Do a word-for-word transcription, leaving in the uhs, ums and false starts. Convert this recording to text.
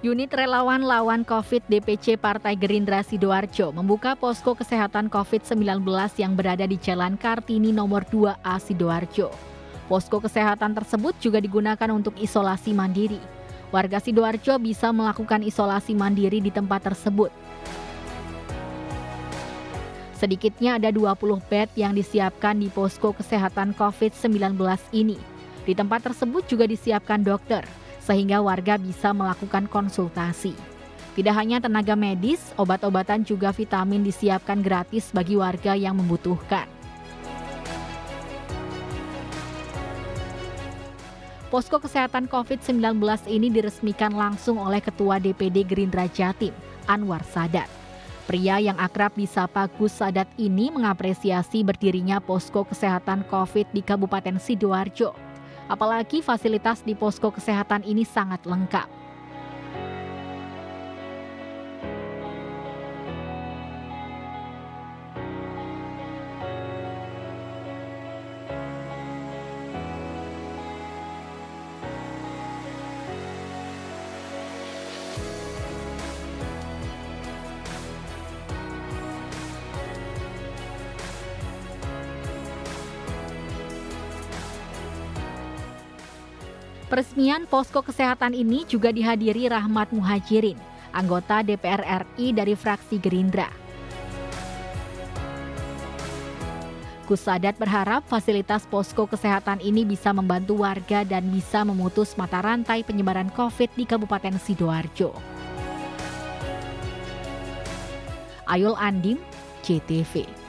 Unit Relawan Lawan Covid D P C Partai Gerindra Sidoarjo membuka posko kesehatan covid sembilan belas yang berada di Jalan Kartini nomor dua A Sidoarjo. Posko kesehatan tersebut juga digunakan untuk isolasi mandiri. Warga Sidoarjo bisa melakukan isolasi mandiri di tempat tersebut. Sedikitnya ada dua puluh bed yang disiapkan di posko kesehatan covid sembilan belas ini. Di tempat tersebut juga disiapkan dokter, sehingga warga bisa melakukan konsultasi. Tidak hanya tenaga medis, obat-obatan juga vitamin disiapkan gratis bagi warga yang membutuhkan. Posko kesehatan covid sembilan belas ini diresmikan langsung oleh Ketua D P D Gerindra Jatim, Anwar Sadat. Pria yang akrab disapa Gus Sadat ini mengapresiasi berdirinya posko kesehatan COVID di Kabupaten Sidoarjo. Apalagi fasilitas di posko kesehatan ini sangat lengkap. Peresmian posko kesehatan ini juga dihadiri Rahmat Muhajirin, anggota D P R R I dari fraksi Gerindra. Gus Sadat berharap fasilitas posko kesehatan ini bisa membantu warga dan bisa memutus mata rantai penyebaran COVID di Kabupaten Sidoarjo. Ayul Andim, J T V.